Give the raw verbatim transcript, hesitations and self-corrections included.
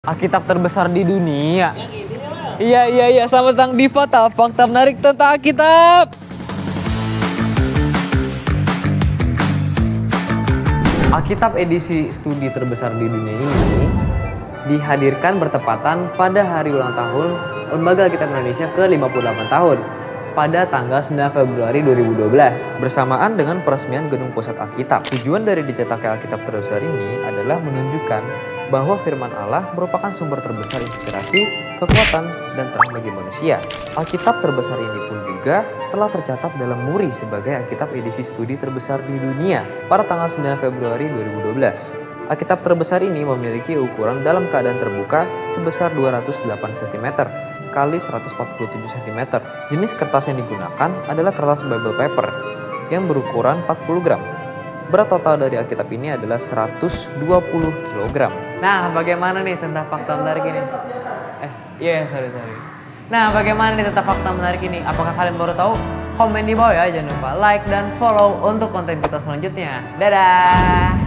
Alkitab terbesar di dunia. Iya iya iya, selamat datang di Fakta Fakta menarik tentang Alkitab. Alkitab edisi studi terbesar di dunia ini dihadirkan bertepatan pada hari ulang tahun Lembaga Alkitab Indonesia ke lima puluh delapan tahun pada tanggal sembilan Februari dua ribu dua belas bersamaan dengan peresmian Gedung Pusat Alkitab. Tujuan dari dicetaknya Alkitab terbesar ini adalah menunjukkan bahwa firman Allah merupakan sumber terbesar inspirasi, kekuatan, dan terang bagi manusia. Alkitab terbesar ini pun juga telah tercatat dalam Muri sebagai Alkitab edisi studi terbesar di dunia pada tanggal sembilan Februari dua ribu dua belas. Alkitab terbesar ini memiliki ukuran dalam keadaan terbuka sebesar dua ratus delapan sentimeter kali seratus empat puluh tujuh sentimeter. Jenis kertas yang digunakan adalah kertas Bible paper yang berukuran empat puluh gram. Berat total dari Alkitab ini adalah seratus dua puluh kilogram. Nah, bagaimana nih tentang fakta menarik ini? Eh, iya, yeah, sorry, sorry. Nah, bagaimana nih tentang fakta menarik ini? Apakah kalian baru tahu? Komen di bawah ya, jangan lupa like dan follow untuk konten kita selanjutnya. Dadah!